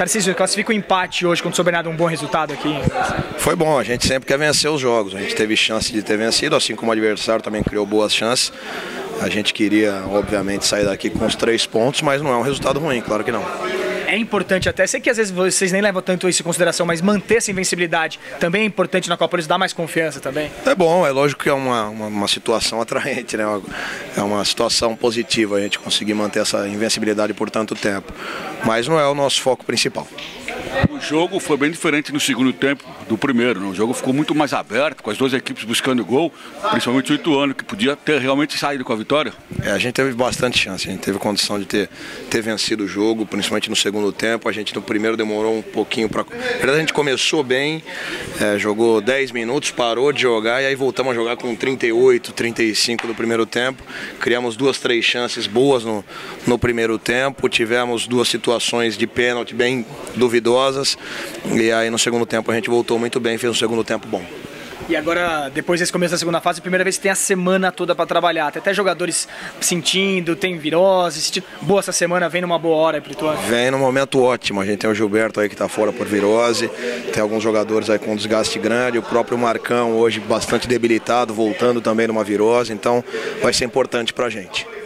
Tarcísio, classifica o empate hoje contra o São Bernardo, um bom resultado aqui? Foi bom, a gente sempre quer vencer os jogos, a gente teve chance de ter vencido, assim como o adversário também criou boas chances. A gente queria, obviamente, sair daqui com os 3 pontos, mas não é um resultado ruim, claro que não. É importante até, sei que às vezes vocês nem levam tanto isso em consideração, mas manter essa invencibilidade também é importante na Copa, por isso dá mais confiança também? É bom, é lógico que é uma situação atraente, né? É uma situação positiva a gente conseguir manter essa invencibilidade por tanto tempo, mas não é o nosso foco principal. O jogo foi bem diferente no segundo tempo do primeiro, né? O jogo ficou muito mais aberto, com as duas equipes buscando gol, principalmente o Ituano, que podia ter realmente saído com a vitória. A gente teve bastante chance, a gente teve condição de ter vencido o jogo, principalmente no segundo tempo. A gente no primeiro demorou um pouquinho para... Na verdade a gente começou bem, jogou 10 minutos, parou de jogar e aí voltamos a jogar com 38, 35 do primeiro tempo. Criamos 2, 3 chances boas no primeiro tempo, tivemos 2 situações de pênalti bem duvidosas e aí no segundo tempo a gente voltou muito bem, fez um segundo tempo bom. E agora, depois desse começo da segunda fase, a primeira vez que tem a semana toda para trabalhar. Tem até jogadores sentindo, tem virose, boa essa semana, vem numa boa hora aí pro Ituano. Vem num momento ótimo, a gente tem o Gilberto aí que está fora por virose, tem alguns jogadores aí com desgaste grande, o próprio Marcão hoje bastante debilitado, voltando também numa virose, então vai ser importante pra gente.